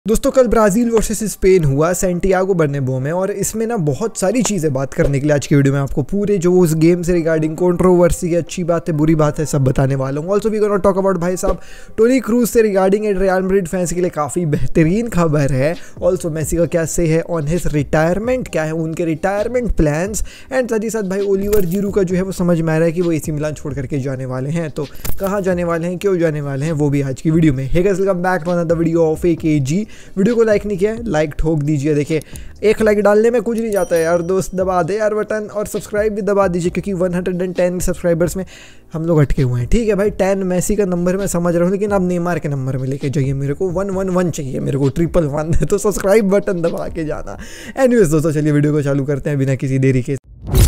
दोस्तों कल Brazil versus Spain हुआ सैंटियागो बर्नाब्यू में, और इसमें ना बहुत सारी चीज़ें बात करने के लिए आज की वीडियो में आपको पूरे जो उस गेम से रिगार्डिंग कंट्रोवर्सी है, अच्छी बात है, बुरी बात है, सब बताने वाला हूँ। Also we gonna talk about भाई साहब टोनी क्रूज से regarding and Real Madrid fans के लिए काफ़ी बेहतरीन खबर है। ऑल्सो मेसी का क्या से है ऑन हिज रिटायरमेंट, क्या है उनके रिटायरमेंट प्लान्स, एंड साथ ही साथ भाई ओलिवर जीरू का जो है वो समझ में आ रहा है कि वो एसी मिलान छोड़ करके जाने वाले हैं। तो कहाँ जाने वाले हैं, क्यों जाने वाले हैं, वो भी आज की वीडियो में। Hey guys, welcome back to another video of AKG। Video को लाइक किया है, लाइक ठोक दीजिए। देखिए एक लाइक डालने में कुछ नहीं जाता है यार दोस्त, दबा दे यार बटन, और सब्सक्राइब भी दबा दीजिए क्योंकि 110 सब्सक्राइबर्स में हम लोग अटके हुए हैं। ठीक है भाई, 10 मेसी का नंबर मैं समझ रहा हूँ, लेकिन अब नेमार के नंबर में लेके जाइए, मेरे को 111 चाहिए, मेरे को 111, तो सब्सक्राइब बटन दबा के जाना। एनीवेज दोस्तों, चलिए वीडियो को चालू करते हैं बिना किसी देरी के।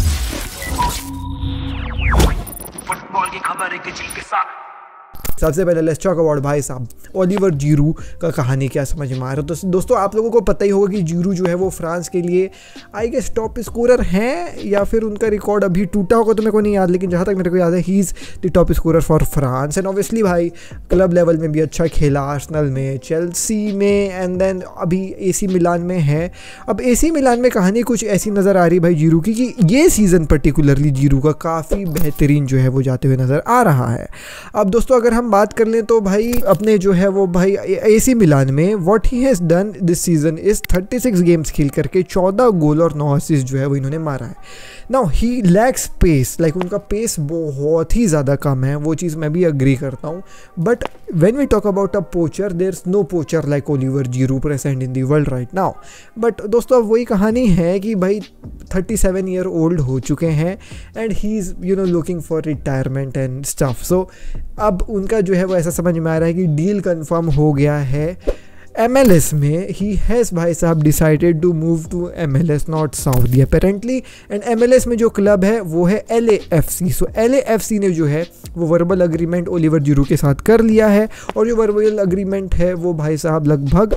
फुटबॉल की खबर एक के साथ। सबसे पहले लेट्स टॉक अबाउट भाई साहब ओलिवर जीरू का कहानी क्या समझ में आ रहा है। तो दोस्तों आप लोगों को पता ही होगा कि जीरू जो है वो फ्रांस के लिए आई गेस टॉप स्कोरर हैं, या फिर उनका रिकॉर्ड अभी टूटा होगा तो मेरे को नहीं याद, लेकिन जहाँ तक मेरे को याद है he is the top scorer for France. And obviously भाई क्लब लेवल में भी अच्छा खेला, आर्सेनल में, चेल्सी में, एंड देन अभी AC मिलान में है। अब AC मिलान में कहानी कुछ ऐसी नज़र आ रही भाई जीरू की कि ये सीज़न पर्टिकुलरली जीरू का काफ़ी बेहतरीन जो है वो जाते हुए नज़र आ रहा है। अब दोस्तों अगर हम बात कर लें तो भाई अपने जो है वो भाई AC मिलान में what he has done this season is 36 games खेल करके 14 गोल और 9 असिस्ट जो है वो इन्होंने मारा है। Now he lacks pace, like उनका पेस बहुत ही ज़्यादा कम है, वो चीज़ मैं भी अग्री करता हूँ। But when we talk about a poacher, there is no poacher like Olivier Giroud present in the world right now. But दोस्तों अब वही कहानी है कि भाई 37 ईयर ओल्ड हो चुके हैं and he is looking for retirement and stuff. So अब उनका जो है वो ऐसा समझ में आ रहा है कि डील कंफर्म हो गया है MLS में। ही हैज़ भाई साहब decided to move to MLS not Saudi apparently, and MLS में जो क्लब है वो है LAFC। सो LAFC ने जो है वो वर्बल अग्रीमेंट ओलिवर जीरू के साथ कर लिया है, और जो वर्बल अग्रीमेंट है वो भाई साहब लगभग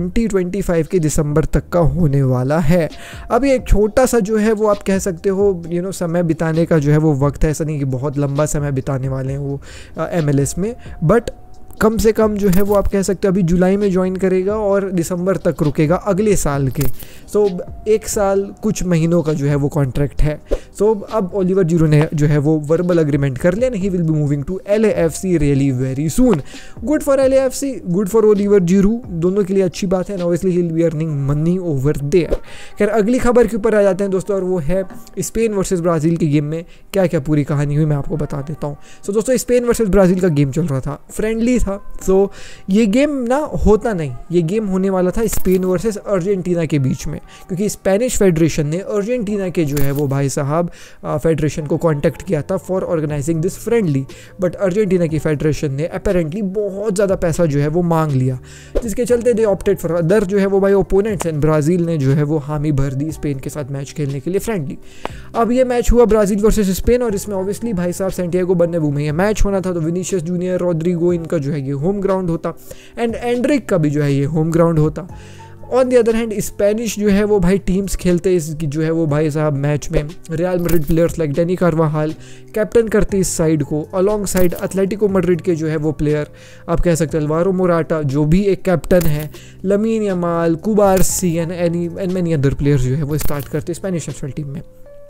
2025 के दिसंबर तक का होने वाला है। अभी एक छोटा सा जो है वो आप कह सकते हो समय बिताने का जो है वो वक्त है, ऐसा नहीं कि बहुत लंबा समय बिताने वाले हैं वो MLS में, बट कम से कम जो है वो आप कह सकते हो अभी जुलाई में ज्वाइन करेगा और दिसंबर तक रुकेगा अगले साल के। सो 1 साल कुछ महीनों का जो है वो कॉन्ट्रैक्ट है। सो अब ओलिवर जीरू ने जो है वो वर्बल अग्रीमेंट कर लिया, he will be moving to LAFC really very soon. Good for LAFC, good for Olivier Giroud, दोनों के लिए अच्छी बात है, and obviously he will be earning money over there. खैर अगली खबर के ऊपर आ जाते हैं दोस्तों, और वो है स्पेन वर्सेस ब्राज़ील के गेम में क्या क्या पूरी कहानी हुई मैं आपको बता देता हूँ। सो दोस्तों स्पेन वर्सेस ब्राज़ील का गेम चल रहा था, फ्रेंडली था। तो ये गेम ना होता नहीं, ये गेम होने वाला था स्पेन वर्सेस अर्जेंटीना के बीच में, क्योंकि स्पेनिश फेडरेशन ने अर्जेंटीना के जो है वो भाई साहब फेडरेशन को कांटेक्ट किया था for organizing this friendly. But Argentina की फेडरेशन ने अपेरेंटली बहुत ज़्यादा पैसा जो है वो मांग लिया, जिसके चलते दे ऑप्टेड फॉर अदर जो है वो भाई ओपोनेंट्स, एंड ब्राज़ील ने जो है वो हामी भर दी स्पेन के साथ मैच खेलने के लिए फ्रेंडली। अब ये मैच हुआ ब्राज़ील वर्सेस स्पेन, और इसमें ऑब्वियसली भाई साहब सैंटियागो बर्नाब्यू में ये मैच होना था। तो विनीशियस जूनियर, रोड्रिगो, इनका जो है ये होम ग्राउंड होता, एंड एंड्रिक का भी जो है ये होम ग्राउंड होता। On the other hand Spanish जो है वो भाई टीम्स खेलते इस जो है वो भाई साहब मैच में Real Madrid players like Dani Carvajal captain करते इस साइड को, अलॉन्ग साइड एथलेटिको मैड्रिड के जो है वो प्लेयर आप कह सकते हैं अल्वारो मोराटा जो भी एक कैप्टन है, Lamine Yamal, Cubarsi and many other players जो है वो स्टार्ट करते स्पेनिश नेशनल टीम में।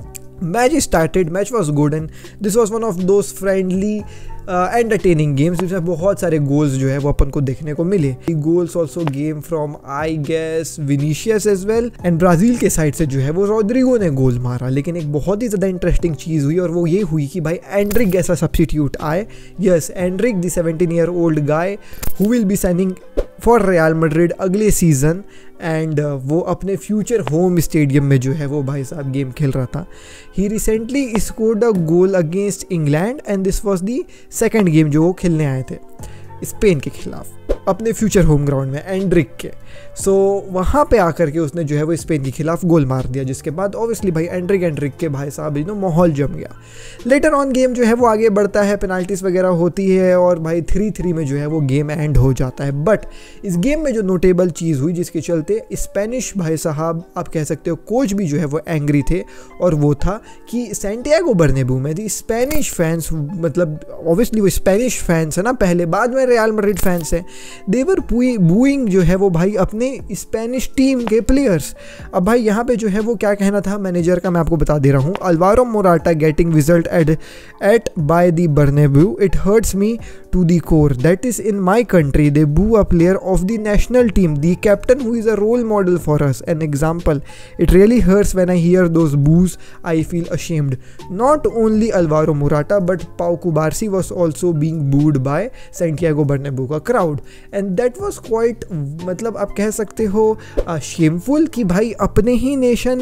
Match started, match was good, and this was one of those friendly entertaining games जिसमें बहुत सारे गोल्स जो है वो अपन को देखने को मिले। Goals also game from I guess Vinicius as well, and Brazil के साइड से जो है वो रोड्रिगो ने गोल मारा। लेकिन एक बहुत ही ज़्यादा इंटरेस्टिंग चीज़ हुई, और वो ये हुई कि भाई एंड्रिक जैसा सब्स्टिट्यूट आए। Yes, Endrick the 17 year old guy who will be signing for Real Madrid अगले सीज़न, एंड वो अपने फ्यूचर होम स्टेडियम में जो है वो भाई साहब गेम खेल रहा था। He recently scored a goal against England, and this was the second game जो वो खेलने आए थे स्पेन के खिलाफ अपने फ्यूचर होम ग्राउंड में एंड्रिक के। सो वहाँ पे आकर के उसने जो है वो स्पेन के खिलाफ गोल मार दिया, जिसके बाद ऑब्वियसली भाई एंड्रिक के भाई साहब माहौल जम गया। लेटर ऑन गेम जो है वो आगे बढ़ता है, पेनाल्टीज वगैरह होती है, और भाई 3-3 में जो है वो गेम एंड हो जाता है। बट इस गेम में जो नोटेबल चीज़ हुई जिसके चलते स्पेनिश भाई साहब आप कह सकते हो कोच भी जो है वो एंग्री थे, और वो था कि सैंटियागो बर्नाब्यू में दी स्पेनिश फैंस, मतलब ऑब्वियसली वो स्पेनिश फैंस है ना पहले, बाद में रियल मैड्रिड फैंस हैं, दे वर बूइंग जो है वो भाई अपने स्पेनिश टीम के प्लेयर्स। अब भाई यहाँ पे जो है वो क्या कहना था मैनेजर का मैं आपको बता दे रहा हूँ। Alvaro Morata getting result at by the Bernabeu, it hurts me to the core. That is in my country they boo a player of the national team, the captain who is a role model for us, an example. It really hurts when I hear those boos. I feel ashamed. Not only Alvaro Morata but Pau Cubarsí was also being booed by Santiago Bernabeu का crowd, and that was quite मतलब आप कह सकते हो shameful कि भाई अपने ही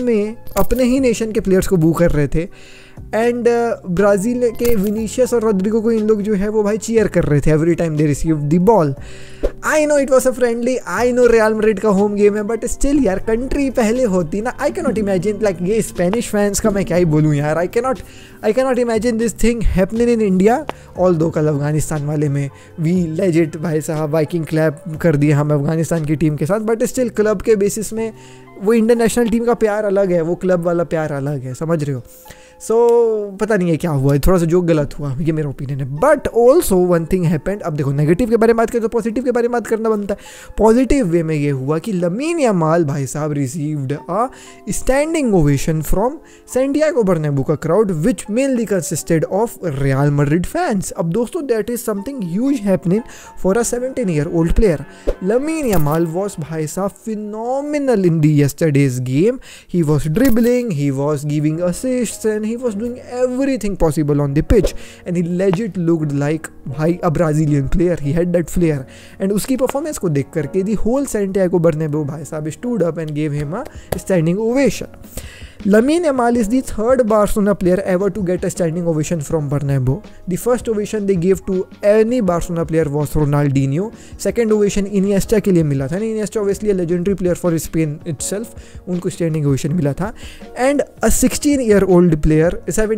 nation के प्लेयर्स को बू कर रहे थे। एंड ब्राज़ील के विनीशियस और रोड्रिगो को इन लोग जो है वो भाई चीयर कर रहे थे every time they received the ball. I know it was a friendly, I know real Madrid का होम गेम है, बट स्टिल यार कंट्री पहले होती ना। I can not imagine like ये स्पेनिश फैंस का मैं क्या ही बोलूँ यार। I can not imagine this thing happening in India. Although कल अफगानिस्तान वाले में वी लेजिट भाई साहब वाइकिंग क्लैप कर दिए हम अफगानिस्तान की टीम के साथ, बट स्टिल क्लब के बेसिस में वो इंटरनेशनल टीम का प्यार अलग है, वो क्लब वाला प्यार अलग है, समझ रहे हो। सो पता नहीं है क्या हुआ है, थोड़ा सा जो गलत हुआ ये मेरा ओपिनियन है। But also one thing happened. अब देखो नेगेटिव के बारे में बात करें तो पॉजिटिव के बारे में बात करना बनता है। पॉजिटिव वे में ये हुआ कि लमीन यामाल भाई साहब received a standing ovation from Santiago Bernabeu का crowd which mainly consisted of Real Madrid fans. अब दोस्तों that is something huge happening for a 17-year-old player. Lamine Yamal was भाई साहब phenomenal in the yesterday's game. He was dribbling, he was giving assists, and he was doing everything possible on the pitch. And he legit looked like भाई a Brazilian player. He had that flair. And उसकी performance को देख करके the whole Santiago Bernabeu भाई साहब stood up and gave him a standing ovation. Lamine Yamal is the third Barcelona player ever to get a standing ovation from Bernabeu. The first ovation they gave to any Barcelona player was Ronaldinho. Second ovation Iniesta के लिए मिला था। Iniesta obviously a legendary player for Spain itself. उनको standing ovation मिला था। And a 16-year-old player,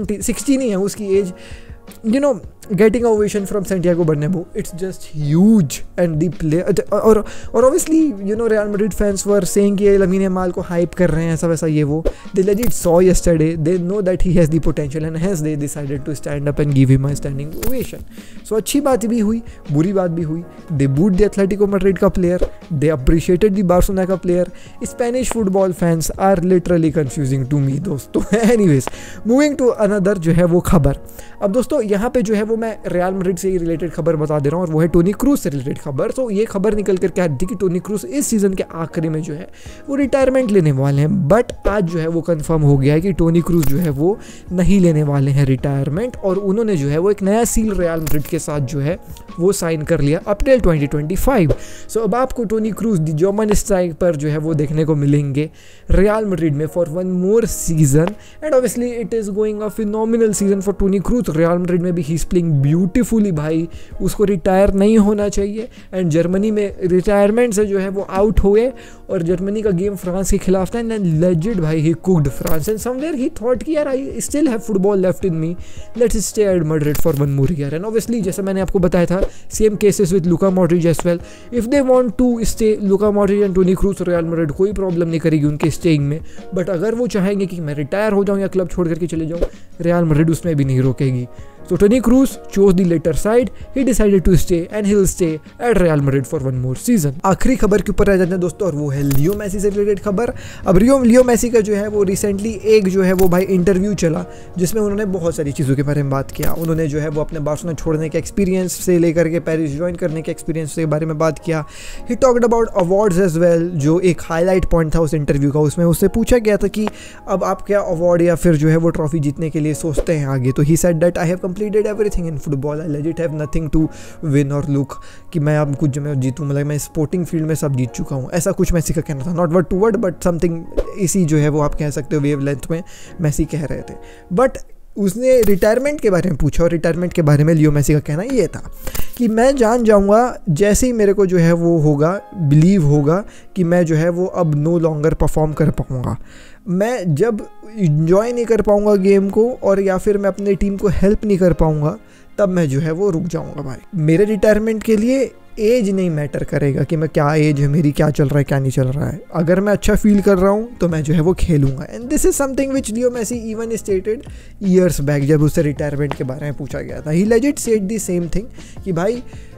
16 ही है उसकी age, you know, getting ovation from Santiago Bernabeu, it's just huge. And the player और obviously you know Real Madrid fans were saying कि Lamine Yamal को hype कर रहे हैं ऐसा वैसा ये वो। They legit saw yesterday, they know that he has the potential and hence they decided to stand up and give him a standing ovation. So अच्छी बात भी हुई, बुरी बात भी हुई। They booed the Atletico Madrid का player, they appreciated the Barcelona का player। Spanish football fans are literally confusing to me दोस्तों। Anyways, moving to another जो है वो खबर। अब दोस्तों यहाँ पे जो है वो मैं रियल मैड्रिड से ही रिलेटेड खबर बता दे रहा हूँ और वो है टोनी क्रूज से रिलेटेड खबर। तो ये खबर निकल कर क्या थी कि टोनी क्रूज इस सीज़न के आखिरी में जो है वो रिटायरमेंट लेने वाले हैं। बट आज जो है वो कंफर्म हो गया है कि टोनी क्रूज जो है वो नहीं लेने वाले हैं रिटायरमेंट, और उन्होंने जो है वो एक नया सील रियल मैड्रिड के साथ जो है वो साइन कर लिया अप्रैल 2025। सो अब आपको Toni Kroos the German strike पर जो है वो देखने को मिलेंगे रियल मैड्रिड में for one more season. And obviously it is going a phenomenal season for Toni Kroos. Real Madrid में भी ही इज प्लेइंग ब्यूटीफुली भाई, उसको रिटायर नहीं होना चाहिए। एंड जर्मनी में रिटायरमेंट से जो है वो आउट हुए और जर्मनी का गेम फ्रांस के खिलाफ था एंड लेजिट भाई he cooked France and somewhere he thought कि यार I still have football left in me, let's stay at Madrid for one more year. And obviously जैसा मैंने आपको बताया था same cases with Luka Modric as well. If they want to stay Luka Modric and Toni Kroos, Real Madrid कोई problem नहीं करेगी उनके staying में। बट अगर वो चाहेंगे कि मैं रिटायर हो जाऊँ या क्लब छोड़ करके चले जाऊँ, रियल मैड्रिड उसमें भी नहीं रोकेगी। So Toni Kroos chose the later side. He decided to stay and he'll stay at Real Madrid for one more season. आखिरी खबर के ऊपर आ जाते हैं दोस्तों और वो है लियो मेसी से रिलेटेड खबर। अब लियो मेसी का जो है वो रिसेंटली एक जो है वो भाई इंटरव्यू चला जिसमें उन्होंने बहुत सारी चीज़ों के बारे में बात किया। उन्होंने जो है वो अपने बार्सिलोना छोड़ने के एक्सपीरियंस से लेकर के पेरिस ज्वाइन करने के एक्सपीरियंस के बारे में बात किया। He talked about awards as well, जो एक हाईलाइट पॉइंट था उस इंटरव्यू का। उसमें उससे पूछा गया था कि अब आप क्या अवार्ड या फिर जो है वो ट्रॉफी जीतने के लिए सोचते हैं आगे। तो he said that I have completed everything in football, I legit have nothing to win और लुक कि मैं अब कुछ जो मैं जीतूँ, मतलब मैं स्पोर्टिंग फील्ड में सब जीत चुका हूँ। ऐसा कुछ मेसी का कहना था, not word to word but something इसी जो है वो आप कह सकते हो वेव लेंथ में मेसी कह रहे थे। बट उसने रिटायरमेंट के बारे में पूछा और रिटायरमेंट के बारे में लियो मेसी का कहना ये था कि मैं जान जाऊंगा जैसे ही मेरे को जो है वो होगा, बिलीव होगा कि मैं जो है वो अब नो लॉन्गर परफॉर्म कर पाऊंगा। मैं जब इंजॉय नहीं कर पाऊंगा गेम को और या फिर मैं अपने टीम को हेल्प नहीं कर पाऊंगा, तब मैं जो है वो रुक जाऊंगा भाई। मेरे रिटायरमेंट के लिए एज नहीं मैटर करेगा कि मैं क्या एज है मेरी, क्या चल रहा है क्या नहीं चल रहा है। अगर मैं अच्छा फील कर रहा हूँ तो मैं जो है वो खेलूंगा। And this is something which Leo Messi even stated years back जब उससे रिटायरमेंट के बारे में पूछा गया था। He legit said the same thing कि भाई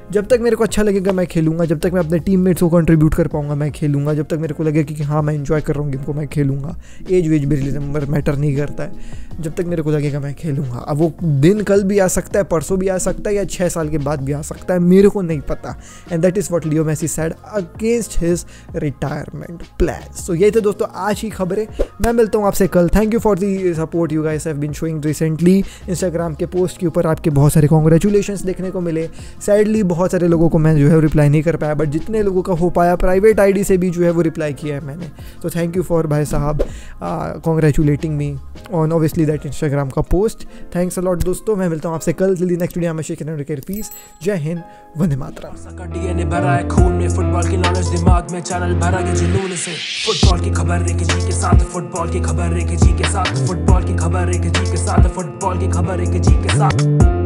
जब तक मेरे को अच्छा लगेगा मैं खेलूंगा, जब तक मैं अपने टीममेट्स को कंट्रीब्यूट कर पाऊंगा मैं खेलूंगा, जब तक मेरे को लगेगा कि हाँ मैं एंजॉय कर रहा हूँ गेम को मैं खेलूंगा। एज वेज मेरे लिए नंबर मैटर नहीं करता है, जब तक मेरे को लगेगा मैं खेलूंगा। अब वो दिन कल भी आ सकता है, परसों भी आ सकता है, या 6 साल के बाद भी आ सकता है, मेरे को नहीं पता। And that is what Leo Messi said against his retirement plans. तो ये थे दोस्तों आज की खबरें, मैं मिलता हूँ आपसे कल। Thank you for the support you guys have been showing recently. Instagram के पोस्ट के ऊपर आपके बहुत सारे कॉन्ग्रेचुलेशंस देखने को मिले। सैडली बहुत सारे लोगों को मैं जो है रिप्लाई नहीं कर पाया, बट जितने लोगों का हो पाया प्राइवेट आईडी से भी जो है वो रिप्लाई किया है मैंने। तो थैंक यू फॉर भाई साहब congratulating me on obviously that Instagram का पोस्ट। थैंक्स अ लॉट दोस्तों, मैं मिलता हूँ आपसे कल। जल्दी नेक्स्ट वीडियो में शेखर फीस। जय हिंद, वंदे मातरम। डीएनए भरा है खून में, फुटबॉल की नॉलेज दिमाग में, चैनल भरा के जुनून से। फुटबॉल की खबर एक जी के साथ, फुटबॉल की खबर एक जी के साथ, फुटबॉल की खबर एक जी के साथ, फुटबॉल की खबर एक जी के साथ।